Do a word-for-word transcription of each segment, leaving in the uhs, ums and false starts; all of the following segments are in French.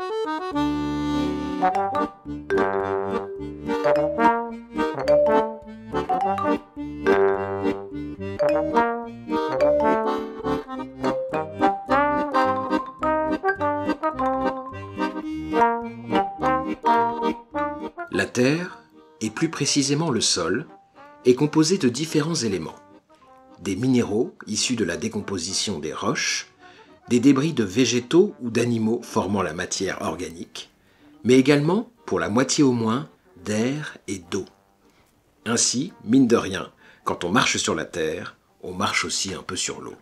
La terre, et plus précisément le sol, est composé de différents éléments. Des minéraux issus de la décomposition des roches, des débris de végétaux ou d'animaux formant la matière organique, mais également, pour la moitié au moins, d'air et d'eau. Ainsi, mine de rien, quand on marche sur la terre, on marche aussi un peu sur l'eau.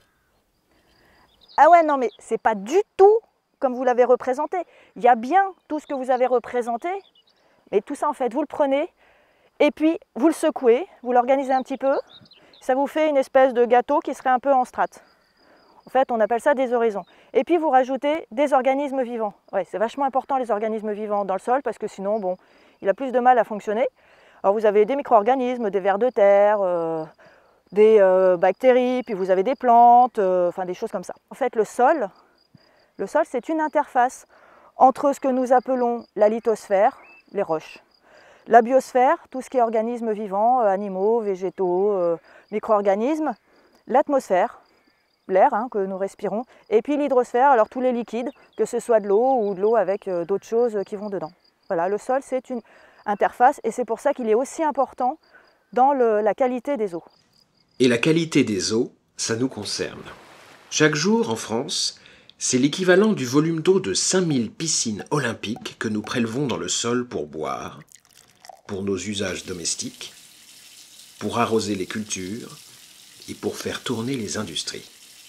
Ah ouais, non mais c'est pas du tout comme vous l'avez représenté. Il y a bien tout ce que vous avez représenté, mais tout ça en fait, vous le prenez et puis vous le secouez, vous l'organisez un petit peu, ça vous fait une espèce de gâteau qui serait un peu en strates. En fait, on appelle ça des horizons. Et puis vous rajoutez des organismes vivants. Ouais, c'est vachement important les organismes vivants dans le sol parce que sinon, bon, il a plus de mal à fonctionner. Alors vous avez des micro-organismes, des vers de terre, euh, des euh, bactéries, puis vous avez des plantes, euh, enfin des choses comme ça. En fait, le sol, le sol, c'est une interface entre ce que nous appelons la lithosphère, les roches, la biosphère, tout ce qui est organismes vivants, euh, animaux, végétaux, euh, micro-organismes, l'atmosphère, l'air hein, que nous respirons, et puis l'hydrosphère, alors tous les liquides, que ce soit de l'eau ou de l'eau avec euh, d'autres choses qui vont dedans. Voilà, le sol, c'est une interface et c'est pour ça qu'il est aussi important dans le, la qualité des eaux. Et la qualité des eaux, ça nous concerne. Chaque jour, en France, c'est l'équivalent du volume d'eau de cinq mille piscines olympiques que nous prélevons dans le sol pour boire, pour nos usages domestiques, pour arroser les cultures et pour faire tourner les industries.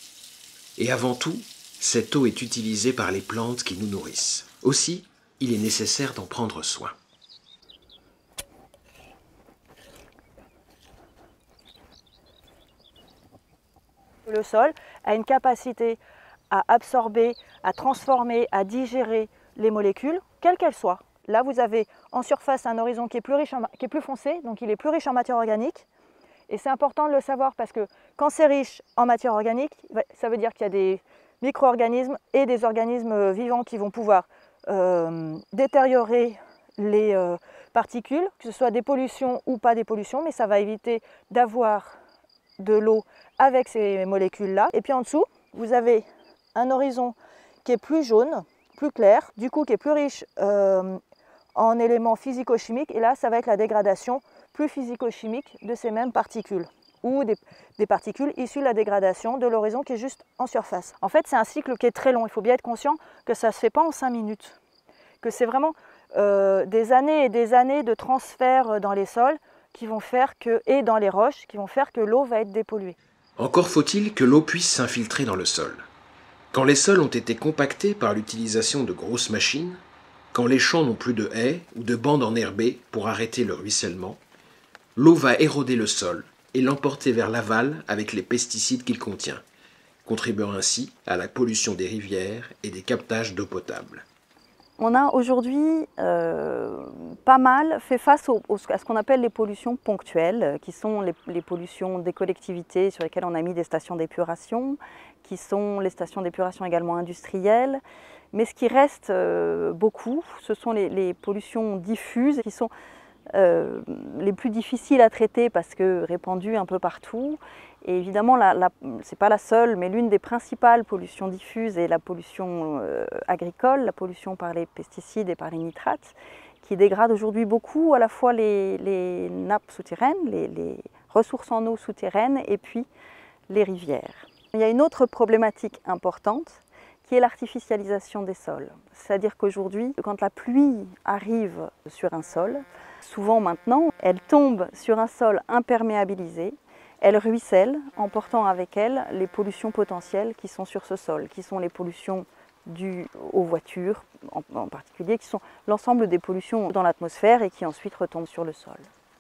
Et avant tout, cette eau est utilisée par les plantes qui nous nourrissent. Aussi, il est nécessaire d'en prendre soin. Le sol a une capacité à absorber, à transformer, à digérer les molécules, quelles qu'elles soient. Là, vous avez en surface un horizon qui est plus riche, en, qui est plus foncé, donc il est plus riche en matière organique. Et c'est important de le savoir parce que quand c'est riche en matière organique, ça veut dire qu'il y a des micro-organismes et des organismes vivants qui vont pouvoir euh, détériorer les euh, particules, que ce soit des pollutions ou pas des pollutions, mais ça va éviter d'avoir de l'eau avec ces molécules-là. Et puis en dessous, vous avez un horizon qui est plus jaune, plus clair, du coup qui est plus riche euh, en éléments physico-chimiques. Et là, ça va être la dégradation plus physico-chimique de ces mêmes particules ou des, des particules issues de la dégradation de l'horizon qui est juste en surface. En fait, c'est un cycle qui est très long. Il faut bien être conscient que ça ne se fait pas en cinq minutes, que c'est vraiment euh, des années et des années de transfert dans les sols qui vont faire que, et dans les roches qui vont faire que l'eau va être dépolluée. Encore faut-il que l'eau puisse s'infiltrer dans le sol. Quand les sols ont été compactés par l'utilisation de grosses machines, quand les champs n'ont plus de haies ou de bandes enherbées pour arrêter le ruissellement, l'eau va éroder le sol et l'emporter vers l'aval avec les pesticides qu'il contient, contribuant ainsi à la pollution des rivières et des captages d'eau potable. On a aujourd'hui euh, pas mal fait face au, au, à ce qu'on appelle les pollutions ponctuelles, qui sont les, les pollutions des collectivités sur lesquelles on a mis des stations d'épuration, qui sont les stations d'épuration également industrielles. Mais ce qui reste euh, beaucoup, ce sont les, les pollutions diffuses qui sont euh, les plus difficiles à traiter parce que répandues un peu partout. Et évidemment, ce n'est pas la seule, mais l'une des principales pollutions diffuses est la pollution euh, agricole, la pollution par les pesticides et par les nitrates, qui dégrade aujourd'hui beaucoup à la fois les, les nappes souterraines, les, les ressources en eau souterraines et puis les rivières. Il y a une autre problématique importante qui est l'artificialisation des sols. C'est-à-dire qu'aujourd'hui, quand la pluie arrive sur un sol, souvent maintenant, elle tombe sur un sol imperméabilisé. Elle ruisselle, emportant avec elle les pollutions potentielles qui sont sur ce sol, qui sont les pollutions dues aux voitures en, en particulier, qui sont l'ensemble des pollutions dans l'atmosphère et qui ensuite retombent sur le sol.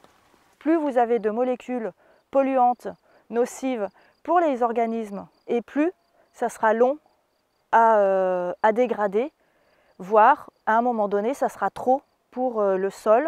Plus vous avez de molécules polluantes, nocives pour les organismes, et plus ça sera long à, euh, à dégrader, voire à un moment donné, ça sera trop pour euh, le sol,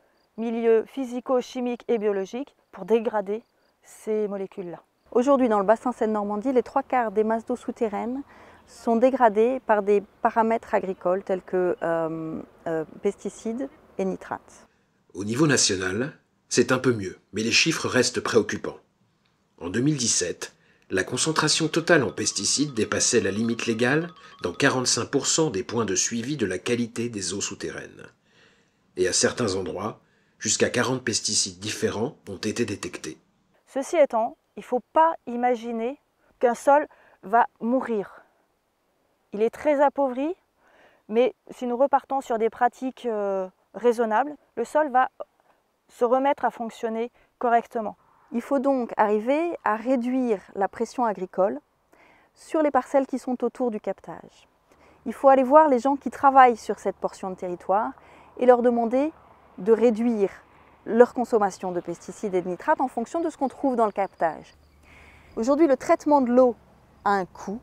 milieu physico-chimique et biologique, pour dégrader ces molécules-là. Aujourd'hui, dans le bassin Seine-Normandie, les trois quarts des masses d'eau souterraines sont dégradés par des paramètres agricoles tels que euh, euh, pesticides et nitrates. Au niveau national, c'est un peu mieux, mais les chiffres restent préoccupants. En deux mille dix-sept, la concentration totale en pesticides dépassait la limite légale dans quarante-cinq pour cent des points de suivi de la qualité des eaux souterraines. Et à certains endroits, jusqu'à quarante pesticides différents ont été détectés. Ceci étant, il ne faut pas imaginer qu'un sol va mourir. Il est très appauvri, mais si nous repartons sur des pratiques euh, raisonnables, le sol va se remettre à fonctionner correctement. Il faut donc arriver à réduire la pression agricole sur les parcelles qui sont autour du captage. Il faut aller voir les gens qui travaillent sur cette portion de territoire et leur demander de réduire leur consommation de pesticides et de nitrates en fonction de ce qu'on trouve dans le captage. Aujourd'hui, le traitement de l'eau a un coût.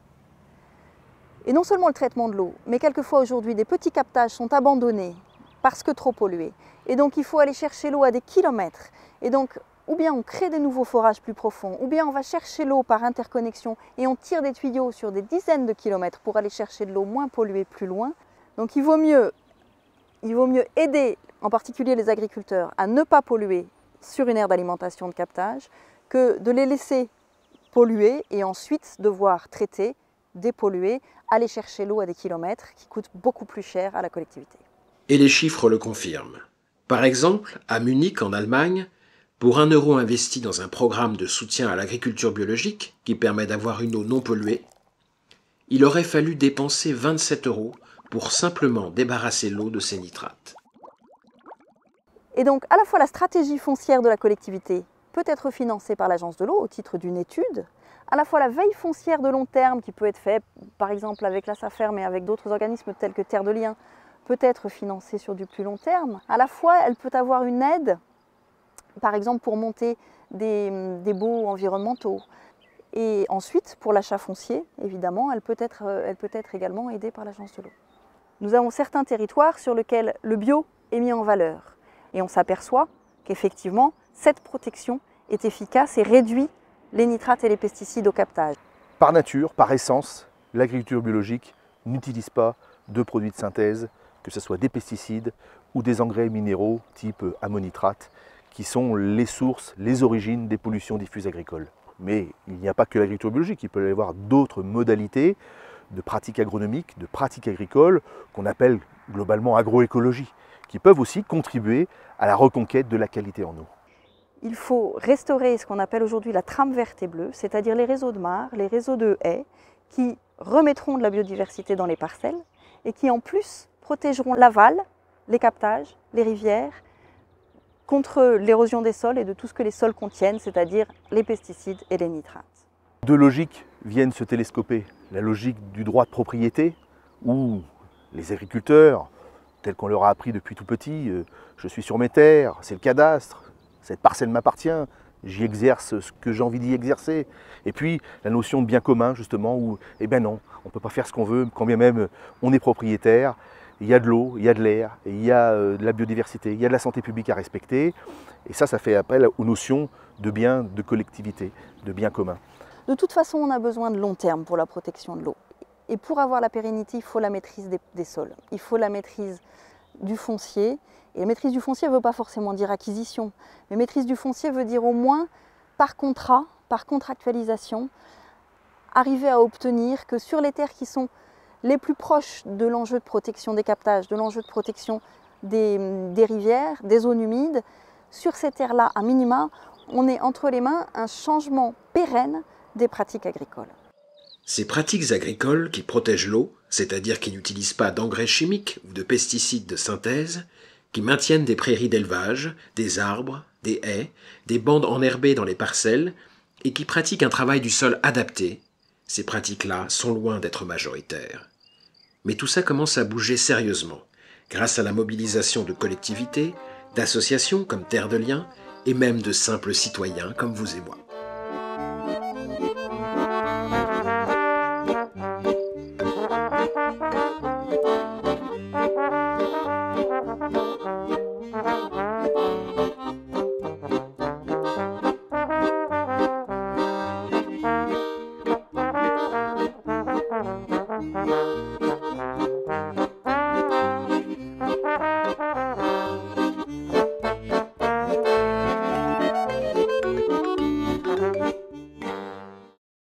Et non seulement le traitement de l'eau, mais quelquefois aujourd'hui des petits captages sont abandonnés parce que trop pollués. Et donc il faut aller chercher l'eau à des kilomètres. Et donc ou bien on crée des nouveaux forages plus profonds, ou bien on va chercher l'eau par interconnexion et on tire des tuyaux sur des dizaines de kilomètres pour aller chercher de l'eau moins polluée plus loin. Donc il vaut mieux, il vaut mieux aider en particulier les agriculteurs à ne pas polluer sur une aire d'alimentation de captage que de les laisser polluer et ensuite devoir traiter, dépolluer, aller chercher l'eau à des kilomètres qui coûte beaucoup plus cher à la collectivité. Et les chiffres le confirment. Par exemple, à Munich, en Allemagne, pour un euro investi dans un programme de soutien à l'agriculture biologique qui permet d'avoir une eau non polluée, il aurait fallu dépenser vingt-sept euros pour simplement débarrasser l'eau de ses nitrates. Et donc, à la fois la stratégie foncière de la collectivité peut être financée par l'Agence de l'eau au titre d'une étude, à la fois la veille foncière de long terme qui peut être faite, par exemple avec la SAFER, mais avec d'autres organismes tels que Terre de Liens, peut être financée sur du plus long terme. À la fois, elle peut avoir une aide, par exemple pour monter des, des baux environnementaux. Et ensuite, pour l'achat foncier, évidemment, elle peut être, elle peut être également aidée par l'Agence de l'eau. Nous avons certains territoires sur lesquels le bio est mis en valeur. Et on s'aperçoit qu'effectivement, cette protection est efficace et réduit les nitrates et les pesticides au captage. Par nature, par essence, l'agriculture biologique n'utilise pas de produits de synthèse, que ce soit des pesticides ou des engrais minéraux type ammonitrate, qui sont les sources, les origines des pollutions diffuses agricoles. Mais il n'y a pas que l'agriculture biologique, il peut y avoir d'autres modalités de pratiques agronomiques, de pratiques agricoles, qu'on appelle globalement agroécologie, qui peuvent aussi contribuer à la reconquête de la qualité en eau. Il faut restaurer ce qu'on appelle aujourd'hui la trame verte et bleue, c'est-à-dire les réseaux de mares, les réseaux de haies, qui remettront de la biodiversité dans les parcelles et qui en plus protégeront l'aval, les captages, les rivières, contre l'érosion des sols et de tout ce que les sols contiennent, c'est-à-dire les pesticides et les nitrates. Deux logiques viennent se télescoper. La logique du droit de propriété, où les agriculteurs, tels qu'on leur a appris depuis tout petit, euh, je suis sur mes terres, c'est le cadastre, cette parcelle m'appartient, j'y exerce ce que j'ai envie d'y exercer. Et puis la notion de bien commun, justement, où, eh ben non, on ne peut pas faire ce qu'on veut, quand bien même on est propriétaire. Il y a de l'eau, il y a de l'air, il y a de la biodiversité, il y a de la santé publique à respecter. Et ça, ça fait appel aux notions de bien, de collectivité, de bien commun. De toute façon, on a besoin de long terme pour la protection de l'eau. Et pour avoir la pérennité, il faut la maîtrise des, des sols. Il faut la maîtrise du foncier. Et la maîtrise du foncier ne veut pas forcément dire acquisition. Mais maîtrise du foncier veut dire au moins, par contrat, par contractualisation, arriver à obtenir que sur les terres qui sont les plus proches de l'enjeu de protection des captages, de l'enjeu de protection des, des rivières, des zones humides, sur ces terres-là, à minima, on est entre les mains un changement pérenne des pratiques agricoles. Ces pratiques agricoles qui protègent l'eau, c'est-à-dire qui n'utilisent pas d'engrais chimiques ou de pesticides de synthèse, qui maintiennent des prairies d'élevage, des arbres, des haies, des bandes enherbées dans les parcelles, et qui pratiquent un travail du sol adapté, ces pratiques-là sont loin d'être majoritaires. Mais tout ça commence à bouger sérieusement, grâce à la mobilisation de collectivités, d'associations comme Terre de Liens, et même de simples citoyens comme vous et moi.